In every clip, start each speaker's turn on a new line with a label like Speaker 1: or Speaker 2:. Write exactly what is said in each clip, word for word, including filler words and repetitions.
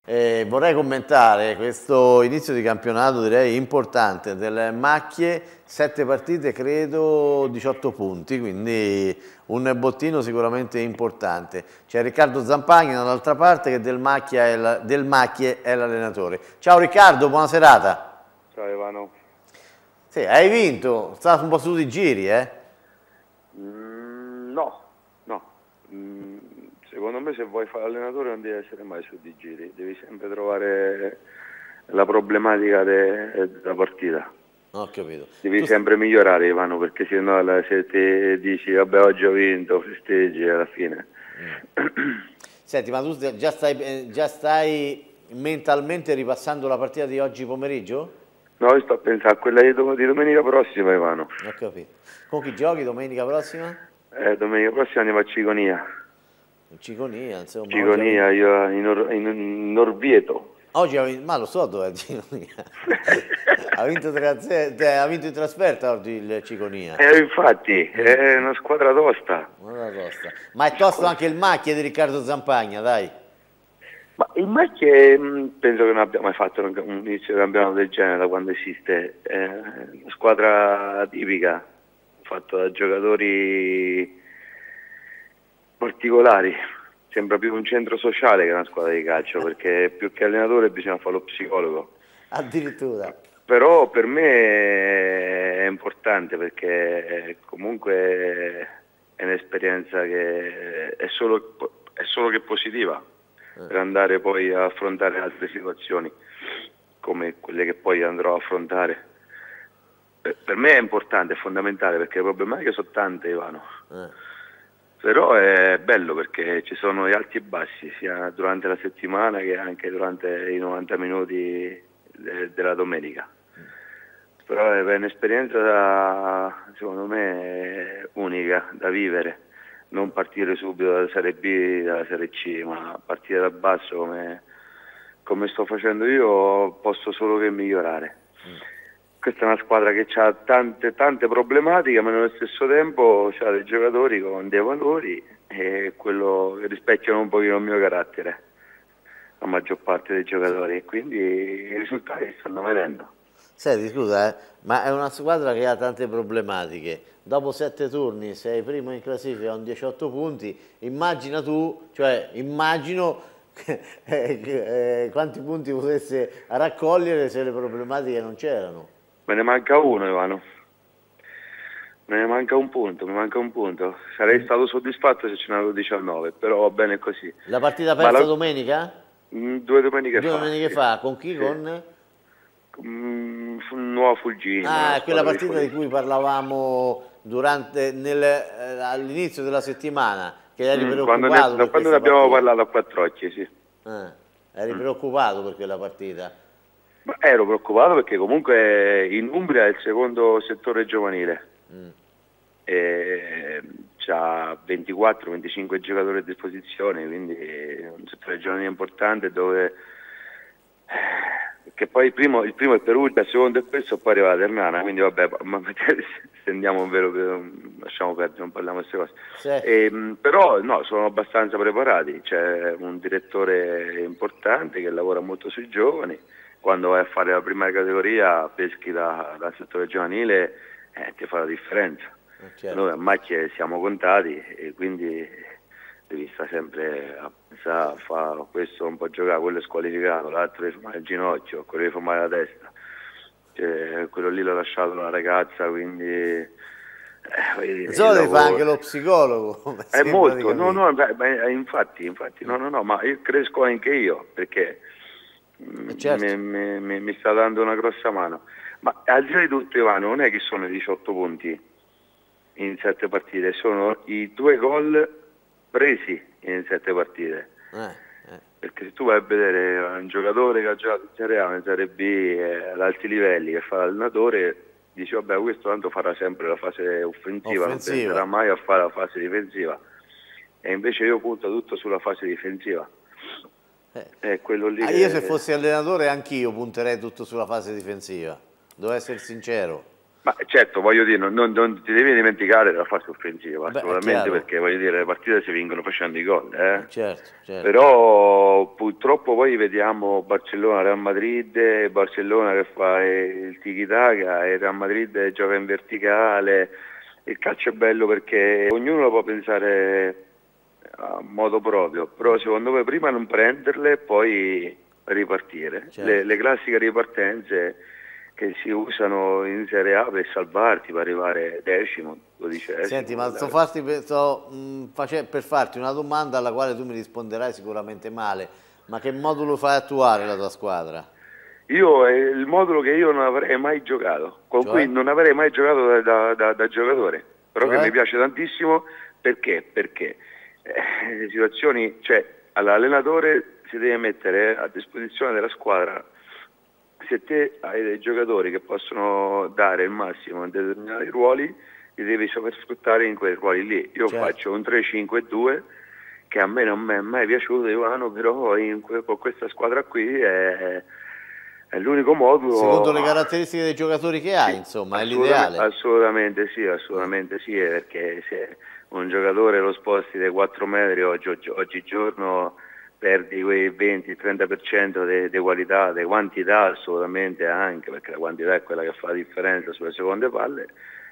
Speaker 1: Eh, vorrei commentare questo inizio di campionato, direi importante, delle Macchie, sette partite, credo diciotto punti, quindi un bottino sicuramente importante. C'è Riccardo Zampagna dall'altra parte che del, Macchia è la, del Macchie è l'allenatore. Ciao Riccardo, buona serata.
Speaker 2: Ciao Ivano.
Speaker 1: Sì, hai vinto, stato un po' su di giri, eh?
Speaker 2: Mm, no, no. Mm, secondo me se vuoi fare allenatore non devi essere mai su di giri, devi sempre trovare la problematica de, della partita.
Speaker 1: Ho capito.
Speaker 2: Devi
Speaker 1: Tu...
Speaker 2: sempre migliorare Ivano, perché se no se ti dici vabbè oggi ho vinto, festeggi alla fine.
Speaker 1: Mm. Senti, ma tu già stai, già stai mentalmente ripassando la partita di oggi pomeriggio?
Speaker 2: No, io sto a pensare a quella di, dom di domenica prossima Ivano.
Speaker 1: Ho capito. Con chi giochi domenica prossima?
Speaker 2: Eh, domenica prossima andiamo a Ciconia.
Speaker 1: Ciconia, insomma.
Speaker 2: Ciconia,
Speaker 1: Oggi...
Speaker 2: io in, Or in Orvieto.
Speaker 1: Oggi ha vinto, ma lo so dove è Ciconia. ha, vinto ha vinto in trasferta oggi il Ciconia.
Speaker 2: Eh, infatti, è una squadra tosta.
Speaker 1: Una tosta. Ma è tosto anche il Macchie di Riccardo Zampagna, dai.
Speaker 2: Ma il Macchie penso che non abbia mai fatto un inizio di campionato del genere da quando esiste. È una squadra tipica, fatta da giocatori particolari. Sembra più un centro sociale che una squadra di calcio, perché più che allenatore bisogna fare lo psicologo.
Speaker 1: Addirittura.
Speaker 2: Però per me è importante perché comunque è un'esperienza che è solo, è solo che positiva per andare poi a affrontare altre situazioni come quelle che poi andrò a affrontare. Per, per me è importante, è fondamentale, perché le problematiche sono tante Ivano. Eh. Però è bello perché ci sono gli alti e bassi sia durante la settimana che anche durante i novanta minuti de della domenica. Però è un'esperienza secondo me unica da vivere, non partire subito dalla Serie B, dalla Serie C, ma partire da basso come, come sto facendo io, posso solo che migliorare. Questa è una squadra che ha tante, tante problematiche, ma nello stesso tempo ha dei giocatori con dei valori e quello che rispecchiano un pochino il mio carattere, la maggior parte dei giocatori, quindi i risultati stanno venendo.
Speaker 1: Senti, scusa, eh, ma è una squadra che ha tante problematiche. Dopo sette turni sei primo in classifica con diciotto punti, immagina tu, cioè immagino eh, eh, quanti punti potesse raccogliere se le problematiche non c'erano.
Speaker 2: Me ne manca uno Ivano, me ne manca un punto, mi manca un punto. Sarei stato soddisfatto se ce n'avevo diciannove, però va bene così.
Speaker 1: La partita persa
Speaker 2: la...
Speaker 1: domenica?
Speaker 2: Due domeniche
Speaker 1: Due
Speaker 2: fa.
Speaker 1: domeniche
Speaker 2: sì.
Speaker 1: fa, con chi? Sì. Con?
Speaker 2: Mm, Nuova Fulgino.
Speaker 1: Ah, quella partita di cui parlavamo durante eh, all'inizio della settimana, che eri mm, preoccupato
Speaker 2: quando ne,
Speaker 1: per
Speaker 2: Da quando ne abbiamo
Speaker 1: partita.
Speaker 2: parlato a quattro occhi, sì.
Speaker 1: Ah, eri mm. preoccupato per quella partita?
Speaker 2: Ma ero preoccupato perché comunque in Umbria è il secondo settore giovanile. Mm. C'ha ventiquattro venticinque giocatori a disposizione, quindi è un settore giovanile importante dove... Che poi il primo, il primo è Perugia, il secondo è questo, poi arriva la Ternana, quindi vabbè, ma stendiamo un velo, lasciamo perdere, non parliamo di queste cose. Sì. E, però no, sono abbastanza preparati, c'è un direttore importante che lavora molto sui giovani, quando vai a fare la prima categoria peschi da, dal settore giovanile eh, ti fa la differenza. Certo. Noi a Macchie siamo contati e quindi devi stare sempre a pensare, fa questo non può giocare, quello è squalificato, l'altro deve fare il ginocchio, quello deve fare la testa, cioè, quello lì l'ha lasciato una ragazza, quindi
Speaker 1: eh, so devi fare anche lo psicologo.
Speaker 2: È molto, no, no, beh, infatti, infatti, no, no, no, ma io cresco anche io perché certo. mi, mi, mi, mi sta dando una grossa mano. Ma al di là di tutto Ivano, non è che sono i diciotto punti in sette partite, sono i due gol presi in sette partite. Eh, eh. Perché se tu vai a vedere un giocatore che ha giocato in Serie A, in Serie B, eh, ad alti livelli, che fa l'allenatore, dici vabbè questo tanto farà sempre la fase offensiva, offensiva, non penserà mai a fare la fase difensiva. E invece io punto tutto sulla fase difensiva. Eh. È quello lì
Speaker 1: ah,
Speaker 2: che...
Speaker 1: Io se fossi allenatore anch'io punterei tutto sulla fase difensiva, devo essere sincero.
Speaker 2: Ma certo, voglio dire, non, non, non ti devi dimenticare della fase offensiva,
Speaker 1: Beh,
Speaker 2: assolutamente, perché voglio dire, le partite si vincono facendo i gol, eh?
Speaker 1: Certo, certo.
Speaker 2: Però purtroppo poi vediamo Barcellona, Real Madrid, Barcellona che fa il tiki-taka e Real Madrid gioca in verticale. Il calcio è bello perché ognuno lo può pensare a modo proprio, però secondo me prima non prenderle e poi ripartire.
Speaker 1: Certo.
Speaker 2: Le, le classiche ripartenze che si usano in Serie A per salvarti, per arrivare decimo, dodicesimo.
Speaker 1: Senti, ma sto farti, sto, mh, face, per farti una domanda alla quale tu mi risponderai sicuramente male, ma che modulo fai attuare la tua squadra?
Speaker 2: Io è il modulo che io non avrei mai giocato, con
Speaker 1: Cioè?
Speaker 2: cui non avrei mai giocato da, da, da, da giocatore, però
Speaker 1: Cioè?
Speaker 2: che mi piace tantissimo perché? Perché eh, le situazioni, cioè all'allenatore si deve mettere a disposizione della squadra. Se te hai dei giocatori che possono dare il massimo in determinati ruoli, li devi saper sfruttare in quei ruoli lì. Io
Speaker 1: Certo.
Speaker 2: faccio un tre cinque due che a me non mi è mai piaciuto, Ivano, però in, con questa squadra qui è, è l'unico modulo.
Speaker 1: Secondo le caratteristiche dei giocatori che hai,
Speaker 2: Sì,
Speaker 1: insomma, è
Speaker 2: assolutamente,
Speaker 1: l'ideale.
Speaker 2: assolutamente sì, assolutamente sì, perché se un giocatore lo sposti dei quattro metri oggi, oggi, oggigiorno perdi quei venti trenta per cento di qualità, di quantità assolutamente anche, perché la quantità è quella che fa la differenza sulle seconde palle,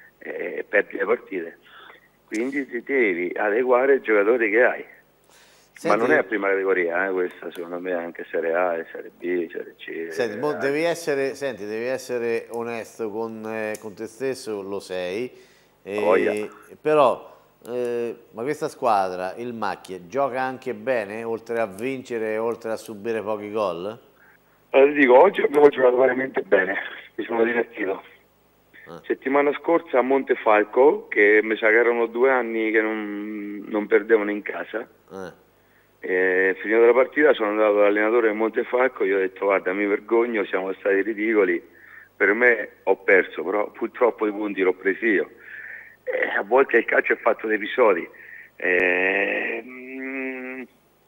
Speaker 2: e perdi le partite. Quindi ti devi adeguare ai giocatori che hai.
Speaker 1: Senti,
Speaker 2: ma non è a prima categoria, eh, questa secondo me è anche Serie A, Serie B, Serie C.
Speaker 1: Senti, mo
Speaker 2: eh,
Speaker 1: devi essere, senti, devi essere onesto con, eh, con te stesso, lo sei, eh, però eh, ma questa squadra, il Macchie, gioca anche bene, oltre a vincere, oltre a subire pochi gol?
Speaker 2: Allora, ti dico, oggi abbiamo giocato veramente bene, mi sono divertito.
Speaker 1: Ah.
Speaker 2: Settimana scorsa a Montefalco, che mi sa che erano due anni che non, non perdevano in casa,
Speaker 1: Eh.
Speaker 2: e finita la partita sono andato all'allenatore del Montefalco, gli ho detto guarda mi vergogno, siamo stati ridicoli, per me ho perso, però purtroppo i punti l'ho presi io. E a volte il calcio è fatto di episodi. E, mm,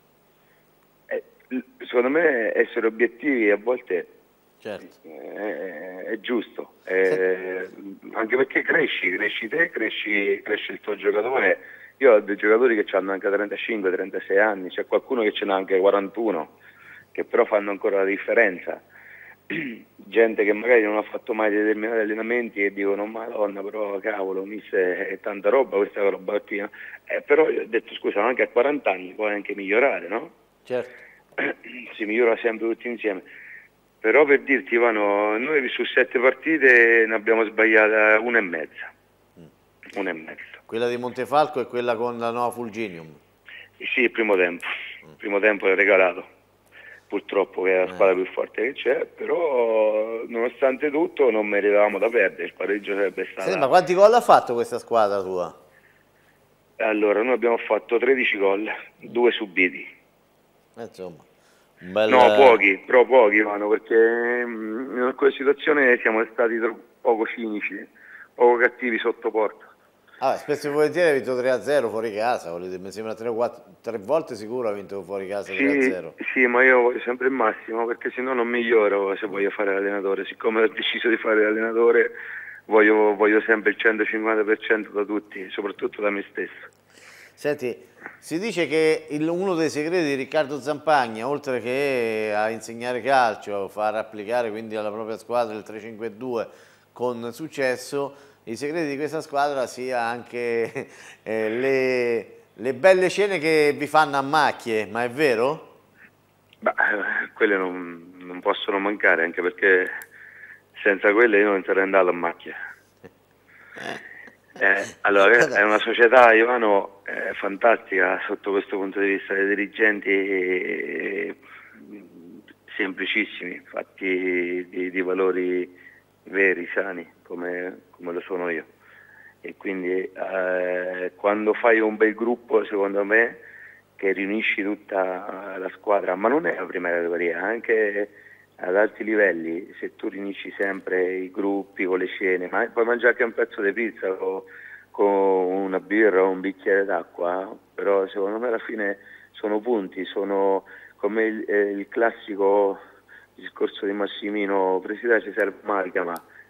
Speaker 2: e, secondo me essere obiettivi a volte
Speaker 1: Certo.
Speaker 2: è, è giusto, è, anche perché cresci, cresci te, cresci, cresce il tuo giocatore. Io ho dei giocatori che hanno anche trentacinque trentasei anni, c'è qualcuno che ce n'ha anche quarantuno, che però fanno ancora la differenza. Gente che magari non ha fatto mai determinati allenamenti e dicono madonna però cavolo, mister, è tanta roba questa roba qui. Eh, però io ho detto scusa, anche a quaranta anni puoi anche migliorare, no?
Speaker 1: Certo.
Speaker 2: Si migliora sempre tutti insieme. Però per dirti Ivano, noi su sette partite ne abbiamo sbagliata una e mezza. Una e mezza.
Speaker 1: Quella di Montefalco è quella con la nuova Fulginium?
Speaker 2: Sì, il primo tempo. Il primo tempo è regalato. Purtroppo che è la squadra più forte che c'è, però nonostante tutto non meritavamo da perdere, il pareggio sarebbe stato...
Speaker 1: Sì, ma quanti gol ha fatto questa squadra tua?
Speaker 2: Allora, noi abbiamo fatto tredici gol, due subiti.
Speaker 1: Eh, insomma, un bel...
Speaker 2: No, pochi, però pochi, Ivano, perché in alcune situazioni siamo stati poco cinici, poco cattivi sotto porta.
Speaker 1: Ah, spesso e volentieri ha vinto tre a zero fuori casa, mi sembra tre, quattro, tre volte sicuro ha vinto fuori casa tre a zero.
Speaker 2: Sì, sì, ma io voglio sempre il massimo perché se no non miglioro se voglio fare l'allenatore. Siccome ho deciso di fare l'allenatore voglio, voglio sempre il centocinquanta per cento da tutti, soprattutto da me stesso.
Speaker 1: Senti, si dice che il, uno dei segreti di Riccardo Zampagna, oltre che a insegnare calcio, far applicare quindi alla propria squadra il tre cinque due con successo, i segreti di questa squadra sia anche eh, le, le belle scene che vi fanno a macchie, ma è vero?
Speaker 2: Beh, quelle non, non possono mancare, anche perché senza quelle io non sarei andato a macchia. Eh, allora, è una società, Ivano, eh, fantastica sotto questo punto di vista, dei dirigenti eh, semplicissimi, fatti di, di valori veri, sani, come, come lo sono io. E quindi eh, quando fai un bel gruppo, secondo me, che riunisci tutta la squadra, ma non è la prima categoria, anche ad alti livelli, se tu riunisci sempre i gruppi con le scene, ma puoi mangiare anche un pezzo di pizza con, con una birra o un bicchiere d'acqua, però secondo me alla fine sono punti, sono come il, eh, il classico discorso di Massimino, Presidente ci serve amalgama,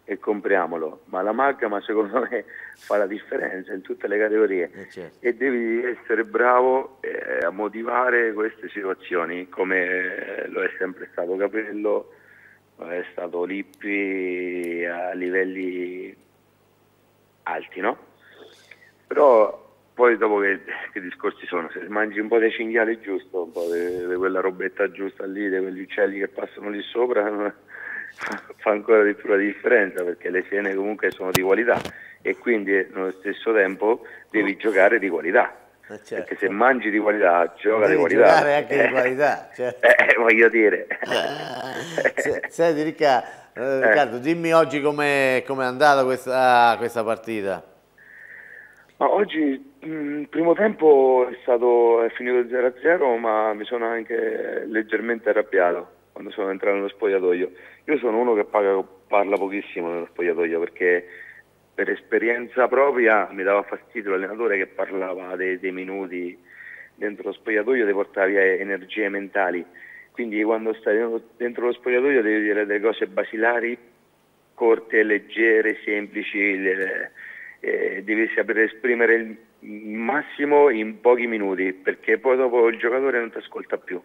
Speaker 2: e compriamolo, ma l'amalgama secondo me fa la differenza in tutte le categorie,
Speaker 1: eh certo.
Speaker 2: e devi essere bravo eh, a motivare queste situazioni, come lo è sempre stato Capello, lo è stato Lippi a livelli alti, no? Però poi dopo che, che discorsi sono, se mangi un po' di cinghiale giusto, un po' di quella robetta giusta lì, di quegli uccelli che passano lì sopra, fa ancora di più la differenza, perché le cene comunque sono di qualità e quindi nello stesso tempo devi giocare di qualità,
Speaker 1: Eh certo.
Speaker 2: perché se mangi di qualità gioca
Speaker 1: devi
Speaker 2: di qualità,
Speaker 1: giocare anche
Speaker 2: eh,
Speaker 1: di qualità, certo.
Speaker 2: eh, voglio dire.
Speaker 1: Se, senti Ricca, eh, Riccardo,
Speaker 2: eh.
Speaker 1: dimmi oggi com'è com andata questa, questa partita.
Speaker 2: Ma oggi il primo tempo è stato è finito zero a zero, ma mi sono anche leggermente arrabbiato quando sono entrato nello spogliatoio. Io sono uno che paga, parla pochissimo nello spogliatoio, perché per esperienza propria mi dava fastidio l'allenatore che parlava dei, dei minuti dentro lo spogliatoio, ti portava via energie mentali. Quindi quando stai dentro lo spogliatoio devi dire delle cose basilari, corte, leggere, semplici, le, eh, devi sapere esprimere il massimo in pochi minuti, perché poi dopo il giocatore non ti ascolta più.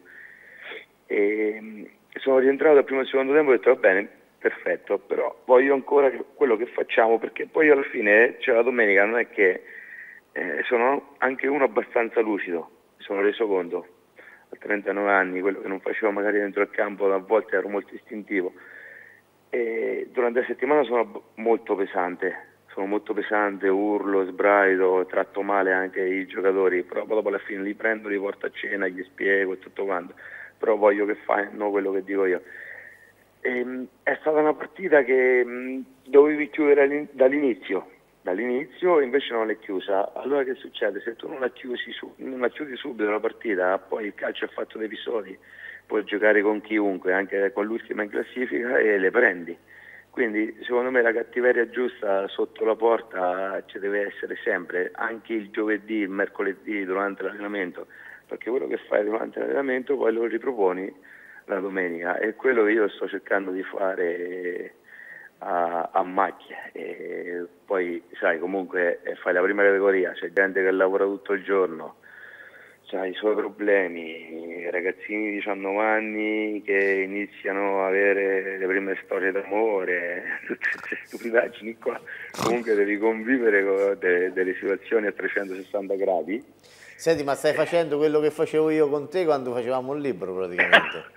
Speaker 2: E sono rientrato al primo e secondo tempo e ho detto va bene, perfetto, però voglio ancora quello che facciamo, perché poi alla fine, cioè la domenica, non è che eh, sono anche uno abbastanza lucido, mi sono reso conto a trentanove anni, quello che non facevo magari dentro il campo, a volte ero molto istintivo, e durante la settimana sono molto pesante, sono molto pesante, urlo, sbraido, tratto male anche i giocatori, però dopo alla fine li prendo, li porto a cena, gli spiego e tutto quanto, però voglio che fanno quello che dico io. E, è stata una partita che mh, dovevi chiudere dall'inizio, dall'inizio invece non l'hai chiusa. Allora che succede? Se tu non la chiusi, su, non la chiudi subito la partita, poi il calcio è fatto di episodi, puoi giocare con chiunque, anche con l'ultima in classifica, e le prendi. Quindi secondo me la cattiveria giusta sotto la porta ci deve essere sempre, anche il giovedì, il mercoledì durante l'allenamento, perché quello che fai durante l'allenamento poi lo riproponi la domenica, è quello che io sto cercando di fare a, a macchia. E poi sai, comunque fai la prima categoria, c'è gente che lavora tutto il giorno, c'ha i suoi problemi, ragazzini di diciannove anni che iniziano a avere le prime storie d'amore, tutte queste stupidaggini qua. Comunque devi convivere con delle, delle situazioni a trecentosessanta gradi.
Speaker 1: Senti, ma stai facendo quello che facevo io con te quando facevamo un libro praticamente?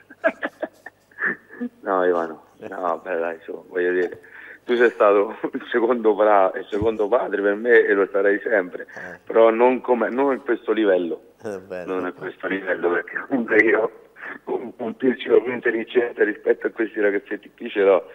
Speaker 2: No Ivano, no, beh dai, so, voglio dire, tu sei stato il secondo, pra, il secondo padre per me e lo sarai sempre, eh. però non, come, non a questo livello, eh, non a questo livello, perché comunque io un, un piccolo più intelligente rispetto a questi ragazzetti qui ce l'ho.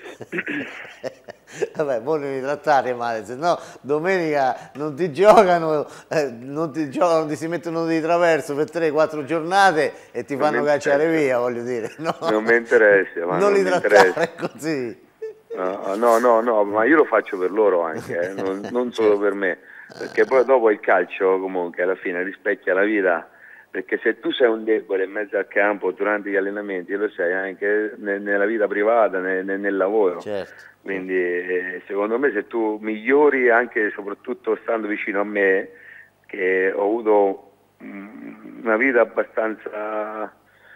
Speaker 1: Vabbè, poi devi trattare male, se no domenica non ti giocano, eh, non ti giocano, ti si mettono di traverso per tre quattro giornate e ti fanno cacciare via, voglio dire. No,
Speaker 2: non mi interessa, ma
Speaker 1: non, non li trattare così.
Speaker 2: No, no, no, no, ma io lo faccio per loro anche, eh, non, non solo certo. per me, perché poi dopo il calcio comunque alla fine rispecchia la vita, perché se tu sei un debole in mezzo al campo durante gli allenamenti lo sei anche nel, nella vita privata, nel, nel lavoro,
Speaker 1: certo.
Speaker 2: quindi eh, secondo me se tu migliori anche soprattutto stando vicino a me, che ho avuto mh, una vita abbastanza,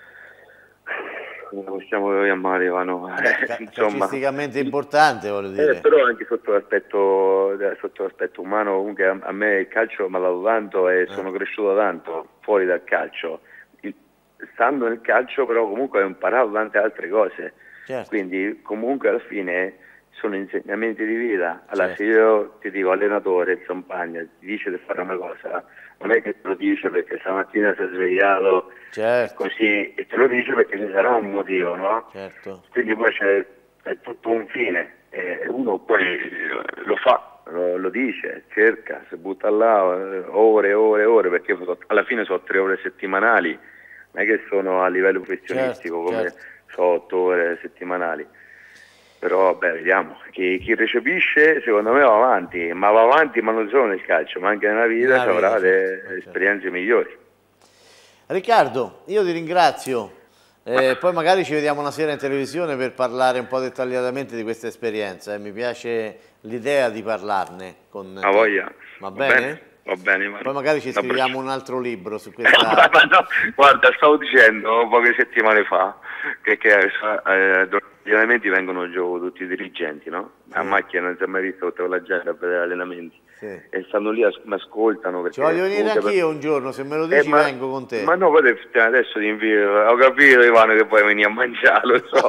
Speaker 2: come possiamo chiamare Ivano?
Speaker 1: Eh, calcisticamente importante, voglio dire.
Speaker 2: Eh, però anche sotto l'aspetto sotto l'aspetto umano, comunque a, a me il calcio mi ha dato tanto e eh. sono cresciuto tanto fuori dal calcio. Il, stando nel calcio però comunque ho imparato tante altre cose, certo. Quindi comunque alla fine sono insegnamenti di vita. Allora certo. Se io ti dico allenatore, il compagno ti dice di fare una cosa, non è che te lo dice perché stamattina si è svegliato certo. così, e te lo dice perché ci sarà un motivo, no?
Speaker 1: Certo.
Speaker 2: Quindi poi c'è è tutto un fine, e uno poi lo fa, lo, lo dice, cerca, si butta là ore e ore e ore, perché alla fine sono tre ore settimanali, non è che sono a livello professionistico, certo, come certo. sono otto ore settimanali. Però vabbè, vediamo, chi, chi recepisce secondo me va avanti, ma va avanti ma non solo nel calcio, ma anche nella vita ci avrà delle certo, esperienze certo. migliori.
Speaker 1: Riccardo, io ti ringrazio, Eh, poi magari ci vediamo una sera in televisione per parlare un po' dettagliatamente di questa esperienza. Eh. Mi piace l'idea di parlarne con
Speaker 2: A
Speaker 1: te.
Speaker 2: voglia.
Speaker 1: Va
Speaker 2: Va
Speaker 1: bene?
Speaker 2: bene? Va bene, Ivano.
Speaker 1: Poi magari ci
Speaker 2: Un
Speaker 1: scriviamo
Speaker 2: abbraccio.
Speaker 1: un altro libro su
Speaker 2: Eh,
Speaker 1: questa...
Speaker 2: ma no, guarda, stavo dicendo poche settimane fa che, che eh, gli allenamenti vengono giù tutti i dirigenti, no?
Speaker 1: Sì.
Speaker 2: A macchina non si è mai visto tutta la gente a vedere allenamenti.
Speaker 1: Sì.
Speaker 2: E stanno lì, mi ascoltano. Perché
Speaker 1: Ci voglio venire
Speaker 2: comunque
Speaker 1: anch'io
Speaker 2: per...
Speaker 1: un giorno, se me lo
Speaker 2: Eh,
Speaker 1: dici
Speaker 2: ma,
Speaker 1: vengo con te.
Speaker 2: ma no, poi adesso ti invito, ho capito Ivano che poi venire a mangiare, lo so,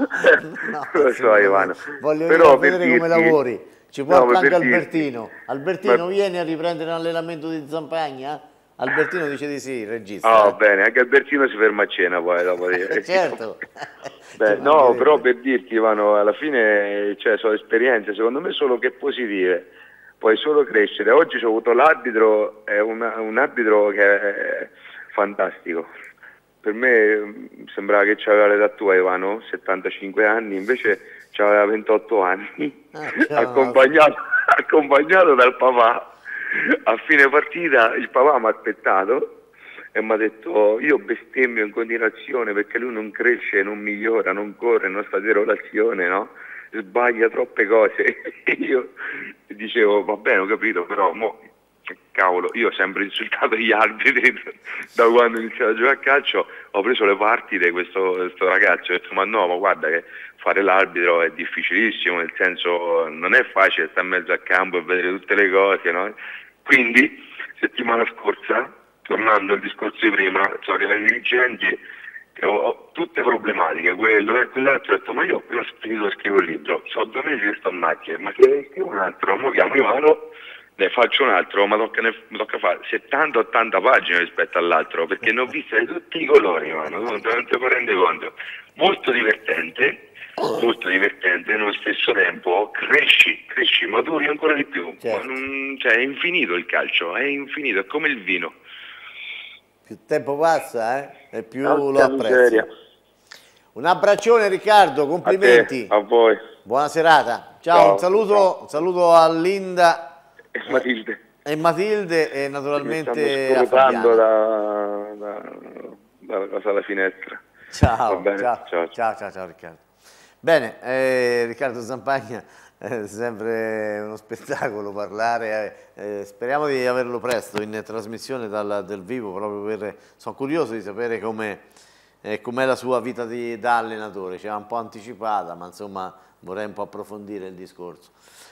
Speaker 1: No,
Speaker 2: lo so Ivano.
Speaker 1: voglio
Speaker 2: Però
Speaker 1: venire a vedere come
Speaker 2: dirti...
Speaker 1: lavori. Ci
Speaker 2: No,
Speaker 1: porta
Speaker 2: ma
Speaker 1: anche
Speaker 2: per dirti-
Speaker 1: Albertino. Albertino,
Speaker 2: ma-
Speaker 1: vieni a riprendere l'allenamento di Zampagna? Albertino dice di sì, il regista.
Speaker 2: Ah,
Speaker 1: eh.
Speaker 2: bene, anche Albertino si ferma a cena poi dopo di...
Speaker 1: Certo.
Speaker 2: Beh,
Speaker 1: Ci
Speaker 2: no,
Speaker 1: mancherebbe.
Speaker 2: però per dirti, Ivano, alla fine cioè, sono esperienze, secondo me solo che positive, puoi solo crescere. Oggi ho avuto l'arbitro, è una- un arbitro che è fantastico. Per me mh, sembrava che c'aveva l'età tua, Ivano, settantacinque anni, invece c'aveva ventotto anni,
Speaker 1: Ah, ciao.
Speaker 2: accompagnato, accompagnato dal papà. A fine partita il papà mi ha aspettato e mi ha detto io bestemmio in continuazione perché lui non cresce, non migliora, non corre, non sta di rotazione, no? Sbaglia troppe cose. E io dicevo va bene, ho capito, però mo, cavolo, io ho sempre insultato gli arbitri da quando ho iniziato a giocare a calcio, ho preso le parti di questo, questo ragazzo e ho detto ma no, ma guarda che fare l'arbitro è difficilissimo, nel senso non è facile stare in mezzo al campo e vedere tutte le cose, no? Quindi settimana scorsa, tornando al discorso di prima, so che i dirigenti che ho, ho tutte problematiche, quello e quell'altro, ho detto ma io ho appena finito di scrivere un libro, so due mesi che sto in macchina, ma se ne scrivo un altro, mo chiamo Ivano, ne faccio un altro, ma tocca, ne, mi tocca fare settanta ottanta pagine rispetto all'altro, perché ne ho viste di tutti i colori, Ivano, non te non te ne rendi conto. Molto divertente, molto divertente, nello stesso tempo cresci, cresci, maturi ancora di più,
Speaker 1: Certo.
Speaker 2: ma non, cioè, è infinito il calcio, è infinito, è come il vino.
Speaker 1: Più tempo passa, eh? E più lo
Speaker 2: Porca miseria.
Speaker 1: apprezzi. Un abbraccione Riccardo,
Speaker 2: A
Speaker 1: complimenti.
Speaker 2: te, a voi.
Speaker 1: Buona serata. Ciao,
Speaker 2: Ciao,
Speaker 1: un saluto,
Speaker 2: ciao.
Speaker 1: un saluto a Linda
Speaker 2: E Matilde.
Speaker 1: e Matilde e
Speaker 2: Mi
Speaker 1: naturalmente
Speaker 2: stanno
Speaker 1: a
Speaker 2: scrutando
Speaker 1: Fabiana.
Speaker 2: da, da, dalla cosa alla finestra. Va
Speaker 1: Ciao,
Speaker 2: bene,
Speaker 1: ciao,
Speaker 2: ciao.
Speaker 1: ciao, ciao, ciao Riccardo. Bene, eh, Riccardo Zampagna, è sempre uno spettacolo parlare, eh, eh, speriamo di averlo presto in trasmissione dal, del vivo, proprio per, sono curioso di sapere come eh, com'è la sua vita di, da allenatore, ci ha un po' anticipata, ma insomma vorrei un po' approfondire il discorso.